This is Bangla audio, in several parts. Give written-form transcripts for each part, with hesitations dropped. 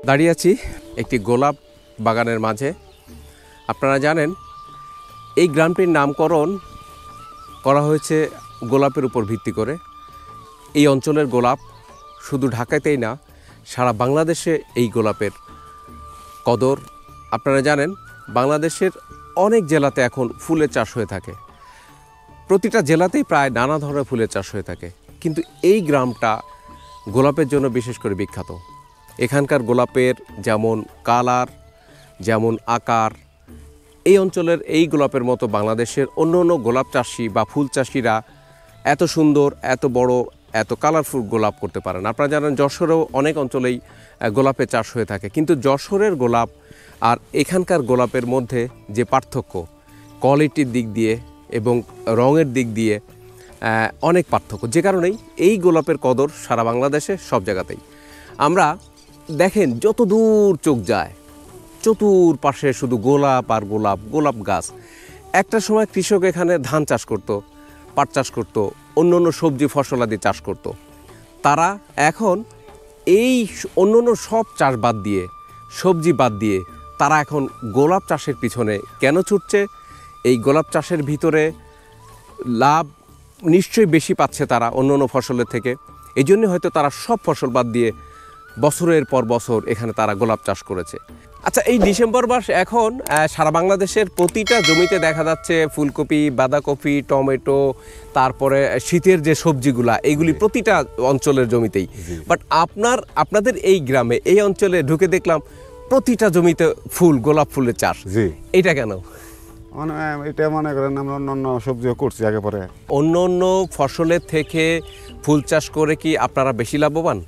দাঁড়িয়ে আছি একটি গোলাপ বাগানের মাঝে। আপনারা জানেন এই গ্রামটির নামকরণ করা হয়েছে গোলাপের উপর ভিত্তি করে। এই অঞ্চলের গোলাপ শুধু ঢাকাতেই না, সারা বাংলাদেশে এই গোলাপের কদর। আপনারা জানেন বাংলাদেশের অনেক জেলাতে এখন ফুলের চাষ হয়ে থাকে, প্রতিটা জেলাতেই প্রায় নানা ধরনের ফুলের চাষ হয়ে থাকে, কিন্তু এই গ্রামটা গোলাপের জন্য বিশেষ করে বিখ্যাত। এখানকার গোলাপের যেমন কালার, যেমন আকার, এই অঞ্চলের এই গোলাপের মতো বাংলাদেশের অন্য অন্য গোলাপ চাষি বা ফুল চাষিরা এত সুন্দর, এত বড়, এত কালারফুল গোলাপ করতে পারেন। আপনারা জানেন যশোরেও অনেক অঞ্চলেই গোলাপের চাষ হয়ে থাকে, কিন্তু যশোরের গোলাপ আর এখানকার গোলাপের মধ্যে যে পার্থক্য, কোয়ালিটির দিক দিয়ে এবং রঙের দিক দিয়ে অনেক পার্থক্য, যে কারণেই এই গোলাপের কদর সারা বাংলাদেশে সব জায়গাতেই। আমরা দেখেন যত দূর চোখ যায় চতুর্পাশে শুধু গোলাপ আর গোলাপ, গোলাপ গাছ। একটা সময় কৃষক এখানে ধান চাষ করত, পাট চাষ করত, অন্য অন্য সবজি ফসলাদি চাষ করত। তারা এখন এই অন্য অন্য সব চাষ বাদ দিয়ে, সবজি বাদ দিয়ে তারা এখন গোলাপ চাষের পিছনে কেন ছুটছে? এই গোলাপ চাষের ভিতরে লাভ নিশ্চয়ই বেশি পাচ্ছে তারা অন্য অন্য ফসলের থেকে। এই জন্য হয়তো তারা সব ফসল বাদ দিয়ে বছরের পর বছর এখানে তারা গোলাপ চাষ করেছে। আচ্ছা, এই ডিসেম্বর মাস এখন সারা বাংলাদেশের প্রতিটা জমিতে দেখা যাচ্ছে ফুলকপি, বাঁধাকপি, টমেটো, তারপরে শীতের যে সবজিগুলা, এইগুলি প্রতিটা অঞ্চলের জমিতেই। বাট আপনাদের এই গ্রামে, এই অঞ্চলে ঢুকে দেখলাম প্রতিটা জমিতে ফুল, গোলাপ ফুলের চাষ। এটা কেন? এটা মনে করেন আমরা অন্য সবজিও করছি আগে পরে। অন্য অন্য ফসলের থেকে ফুল চাষ করে কি আপনারা বেশি লাভবান?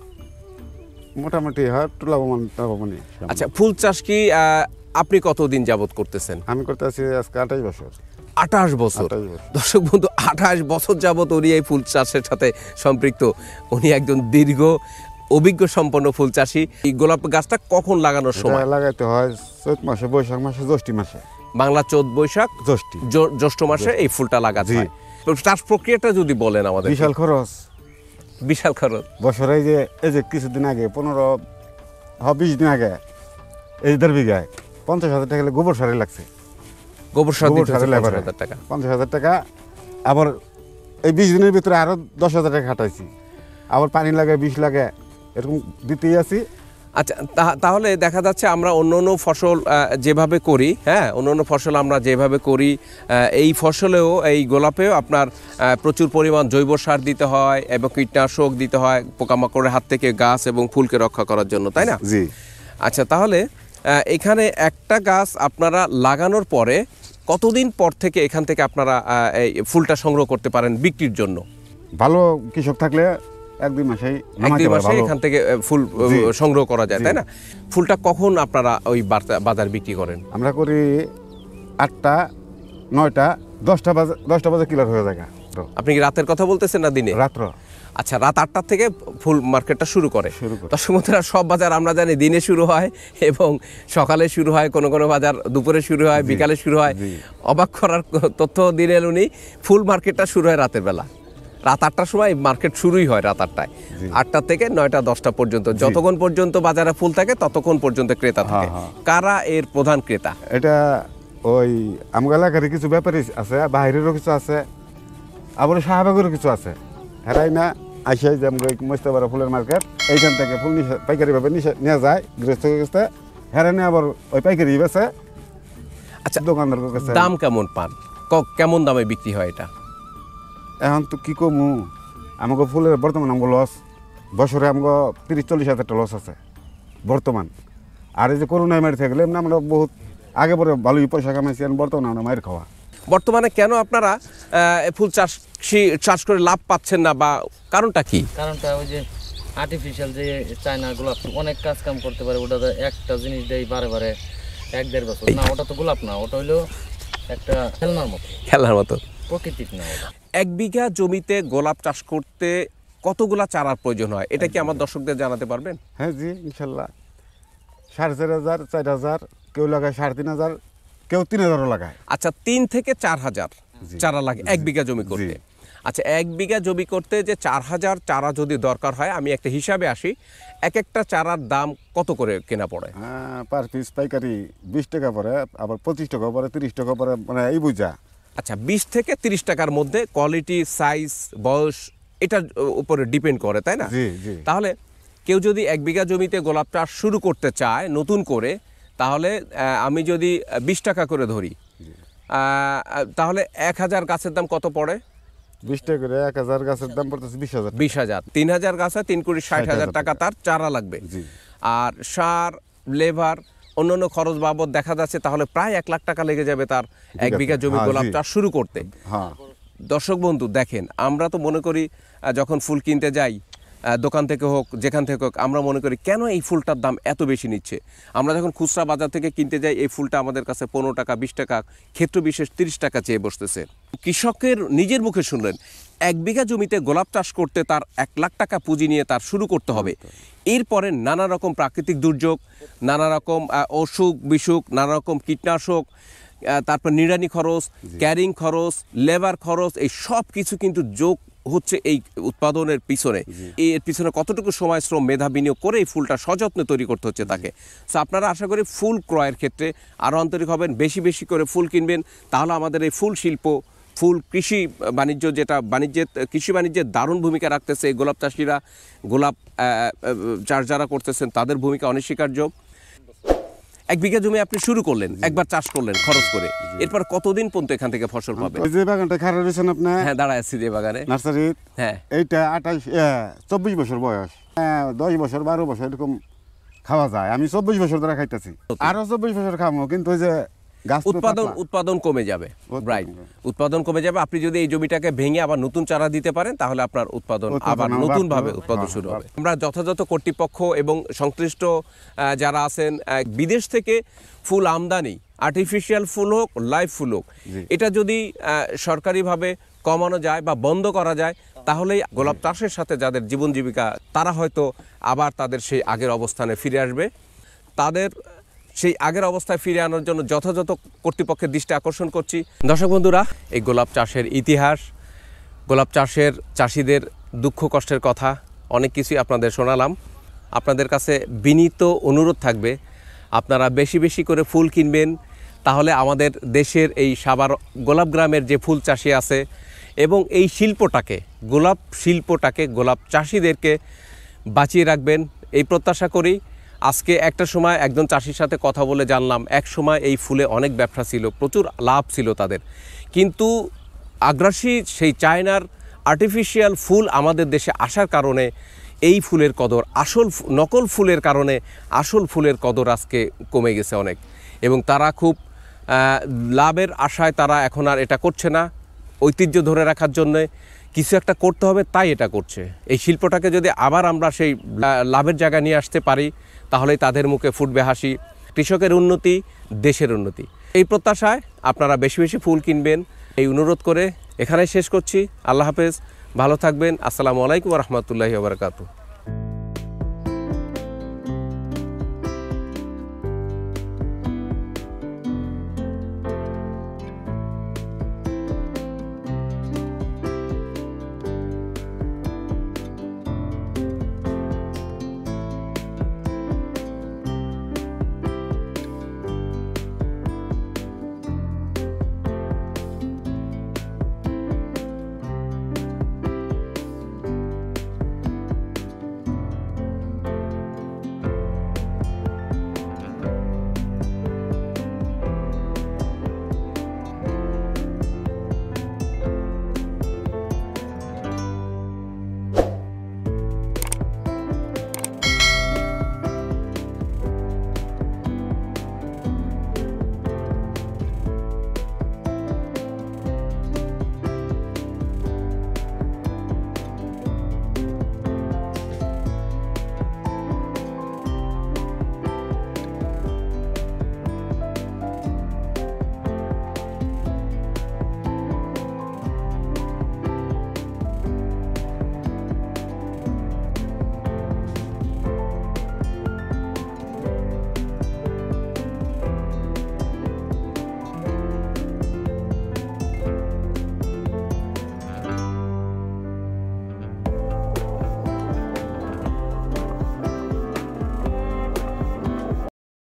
মোটামুটি হয় একটু লাভবান। আচ্ছা, ফুল চাষ কি আপনি কতদিন যাবত করতেছেন? আমি করতে আছি আজকে 28 বছর। 28 বছর। দর্শক বন্ধু, 28 বছর যাবত উনি এই ফুল চাষের সাথে সম্পৃক্ত। উনি একজন দীর্ঘ অভিজ্ঞ সম্পন্ন ফুল চাষি। এই গোলাপ গাছটা কখন লাগানোর সময়? লাগাইতে হয় চৈত মাসে, বৈশাখ মাসে, জ্যৈষ্ঠ মাসে। বাংলা চৈত, বৈশাখ, জ্যৈষ্ঠ মাসে এই ফুলটা লাগাতে হয়। চাষ প্রক্রিয়াটা যদি বলেন আমাদের। বিশাল খরচ। বিশাল খরচ। বছরে এই যে কিছুদিন আগে 15-20 দিন আগে এই 1.5 বিঘায় 50,000 টাকা গোবর সারে লাগছে। গোবর সার 50,000 টাকা। 50,000 টাকা। আবার এই 20 দিনের ভিতরে আরো 10,000 টাকা খাটাইছি। আবার পানি লাগে, বিষ লাগে, এরকম দিতেই আছি। আচ্ছা, তাহলে দেখা যাচ্ছে আমরা অন্য অন্য ফসল যেভাবে করি, হ্যাঁ, অন্য অন্য ফসল আমরা যেভাবে করি, এই ফসলেও, এই গোলাপেও আপনার প্রচুর পরিমাণ জৈব সার দিতে হয় এবং কীটনাশক দিতে হয় পোকামাকড়ের হাত থেকে গাছ এবং ফুলকে রক্ষা করার জন্য, তাই না? জি। আচ্ছা, তাহলে এখানে একটা গাছ আপনারা লাগানোর পরে কতদিন পর থেকে এখান থেকে আপনারা এই ফুলটা সংগ্রহ করতে পারেন বিক্রির জন্য? ভালো কৃষক থাকলে 1-2 মাসেই এখান থেকে ফুল সংগ্রহ করা যায়, তাই না? ফুলটা কখন আপনারা ওই বাজার বিক্রি করেন? আমরা করি 8টা, 9টা, 10টা বাজে ক্লিয়ার হয়ে যায়। আপনি কি রাতের কথা বলতেছেন না দিনে? রাত্র। আচ্ছা, রাত 8টা থেকে ফুল মার্কেটটা শুরু করে। দর্শক বন্ধুরা, সব বাজার আমরা জানি দিনে শুরু হয় এবং সকালে শুরু হয়, কোনো কোনো বাজার দুপুরে শুরু হয়, বিকালে শুরু হয়। অবাক করার তথ্য দিলেন উনি, ফুল মার্কেটটা শুরু হয় রাতের বেলা। রাত 8টার সময় মার্কেট শুরুই হয়, রাত 8টায়। 8টা থেকে 9টা 10টা পর্যন্ত, যতক্ষণ পর্যন্ত বাজারে ফুল থাকে ততক্ষণ পর্যন্ত ক্রেতা থাকে। কারা এর প্রধান ক্রেতা? এটা ওই আমগা এলাকার কিছু ব্যাপারী আছে, বাইরেরও কিছু আছে, আবার শাহবাগেরও কিছু আছে। হেরাই না আসে যে আমরা মোস্তাবাড়া ফুলের মার্কেট, এইখান থেকে ফুল পাইকারিভাবে নিয়ে যায় গৃহস্থ। হেরাই না আবার ওই পাইকারি বেছে। আচ্ছা, দোকানদার কাছে দাম কেমন পান? কেমন দামে বিক্রি হয় এটা? এখন তো কি কমু, আমাকে ফুলের বর্তমান আমাকে লস, বছরে আমাকে 30-40 হাজার টাকা লস আছে বর্তমান। আর এই যে করোনায় মারি থাকলে আমরা বহুত আগে পরে ভালোই পয়সা কামাইছি, বর্তমানে আমরা মায়ের খাওয়া। বর্তমানে কেন আপনারা ফুল চাষ করে লাভ পাচ্ছেন না, বা কারণটা কি? কারণটা ওই যে আর্টিফিশিয়াল যে চায়না গোলাপ অনেক কাজ কাম করতে পারে, ওটা একটা জিনিস দেয় বারে বারে 1-1.5 বছর। না, ওটা তো গোলাপ না, ওটা হইলো একটা খেলনার মতো, প্রকৃতিক না। 1 বিঘা জমিতে গোলাপ চাষ করতে কতগুলা চারার প্রয়োজন হয়, এটা কি আমার দর্শকদের জানাতে পারবেন? হ্যাঁ জি, ইনশাল্লাহ। 4,500, 4,000, কেউ লাগায় 3,500, কেউ 3,000ও লাগায়। আচ্ছা, 3 থেকে 4,000 চারা লাগে 1 বিঘা জমি করতে। আচ্ছা, 1 বিঘা জমি করতে যে 4000 চারা যদি দরকার হয়, আমি একটা হিসাবে আসি, এক একটা চারার দাম কত করে কেনা পড়ে? পার পিস পাইকারি 20 টাকা পরে, আবার 25 টাকা পরে, 30 টাকা পরে, মানে এই বুঝা। আচ্ছা, 20 থেকে 30 টাকার মধ্যে, কোয়ালিটি, সাইজ, বয়স এটার উপরে ডিপেন্ড করে, তাই না? জি জি। তাহলে কেউ যদি 1 বিঘা জমিতে গোলাপ চাষ শুরু করতে চায় নতুন করে, তাহলে আমি যদি 20 টাকা করে ধরি, তাহলে 1000 গাছের দাম কত পড়ে? 20 টাকা করে 1000 গাছের দাম পড়তেছে 20,000। 20,000, 3000 গাছে 3,60,000 টাকা তার চারা লাগবে। আর সার, লেবার, অন্যান্য খরচ বাবদ দেখা যাচ্ছে তাহলে প্রায় 1 লাখ টাকা লেগে যাবে তার 1 বিঘা জমি গোলাপ চাষ শুরু করতে। দর্শক বন্ধু দেখেন, আমরা তো মনে করি যখন ফুল কিনতে যাই দোকান থেকে হোক যেখান থেকে হোক, আমরা মনে করি কেন এই ফুলটার দাম এত বেশি নিচ্ছে। আমরা যখন খুচরা বাজার থেকে কিনতে যাই, এই ফুলটা আমাদের কাছে 15 টাকা, 20 টাকা, ক্ষেত্র বিশেষ 30 টাকা চেয়ে বসতেছে। কৃষকের নিজের মুখে শুনলেন, 1 বিঘা জমিতে গোলাপ চাষ করতে তার 1 লাখ টাকা পুঁজি নিয়ে তার শুরু করতে হবে। এরপরে নানা রকম প্রাকৃতিক দুর্যোগ, নানা রকম অসুখ বিসুখ, নানা রকম কীটনাশক, তারপর নিড়ানি খরচ, ক্যারিং খরচ, লেবার খরচ, এই সব কিছু কিন্তু যোগ হচ্ছে এই উৎপাদনের পিছনে। এর পিছনে কতটুকু সময়, শ্রম, মেধা বিনিয়োগ করে এই ফুলটা সযত্নে তৈরি করতে হচ্ছে তাকে। সো আপনারা আশা করি ফুল ক্রয়ের ক্ষেত্রে আরও আন্তরিক হবেন, বেশি বেশি করে ফুল কিনবেন, তাহলে আমাদের এই ফুল শিল্প, ফুল কৃষি বাণিজ্য, যেটা কৃষি বাণিজ্যের দারুণ ভূমিকা রাখতেছে, এই গোলাপ চাষিরা, গোলাপ চাষ যারা করতেছেন তাদের ভূমিকা অনস্বীকার্য। 1 বিঘা জমি আপনি শুরু করলেন, একবার চাষ করলেন খরচ করে, এরপর কতদিন পর্যন্ত এখান থেকে ফসল পাবেন? ওই যে বাগানটা খারাপ হয়েছেন আপনি? হ্যাঁ, দাঁড়ায় আছি যে বাগানে, নার্সারি। হ্যাঁ, এইটা 24 বছর বয়স, 10 বছর 12 বছর এরকম খাওয়া যায়। আমি 24 বছর ধরে খাইতেছি, আরো 24 বছর খাবো, কিন্তু ওই যে উৎপাদন কমে যাবে। রাইট, উৎপাদন কমে যাবে। আপনি যদি এই জমিটাকে ভেঙে আবার নতুন চারা দিতে পারেন, তাহলে আপনার উৎপাদন আবার নতুন ভাবে উৎপাদন শুরু হবে। আমরা যথাযথ কর্তৃপক্ষ এবং সংশ্লিষ্ট যারা আছেন, বিদেশ থেকে ফুল আমদানি, আর্টিফিশিয়াল ফুল হোক, লাইভ ফুল হোক, এটা যদি সরকারিভাবে কমানো যায় বা বন্ধ করা যায়, তাহলেই গোলাপ চাষের সাথে যাদের জীবন জীবিকা, তারা হয়তো আবার তাদের সেই আগের অবস্থানে ফিরে আসবে। তাদের সেই আগের অবস্থায় ফিরে আনার জন্য যথাযথ কর্তৃপক্ষের দৃষ্টি আকর্ষণ করছি। দর্শক বন্ধুরা, এই গোলাপ চাষের ইতিহাস, গোলাপ চাষের চাষিদের দুঃখ কষ্টের কথা অনেক কিছুই আপনাদের শোনালাম। আপনাদের কাছে বিনীত অনুরোধ থাকবে, আপনারা বেশি বেশি করে ফুল কিনবেন, তাহলে আমাদের দেশের এই সাভার গোলাপ গ্রামের যে ফুল চাষি আছে এবং এই শিল্পটাকে, গোলাপ শিল্পটাকে, গোলাপ চাষিদেরকে বাঁচিয়ে রাখবেন, এই প্রত্যাশা করি। আজকে একটা সময় একজন চাষির সাথে কথা বলে জানলাম, এক সময় এই ফুলে অনেক ব্যবসা ছিল, প্রচুর লাভ ছিল তাদের, কিন্তু আগ্রাসী সেই চায়নার আর্টিফিশিয়াল ফুল আমাদের দেশে আসার কারণে এই ফুলের কদর, নকল ফুলের কারণে আসল ফুলের কদর আজকে কমে গেছে অনেক, এবং তারা খুব লাভের আশায় তারা এখন আর এটা করছে না। ঐতিহ্য ধরে রাখার জন্যে কিছু একটা করতে হবে, তাই এটা করছে। এই শিল্পটাকে যদি আবার আমরা সেই লাভের জায়গায় নিয়ে আসতে পারি, তাহলেই তাদের মুখে ফুটবে হাসি, কৃষকের উন্নতি, দেশের উন্নতি। এই প্রত্যাশায় আপনারা বেশি বেশি ফুল কিনবেন, এই অনুরোধ করে এখানে শেষ করছি। আল্লাহ হাফেজ, ভালো থাকবেন। আসসালামু আলাইকুম ওয়া রাহমাতুল্লাহি ওয়া বারাকাতুহু।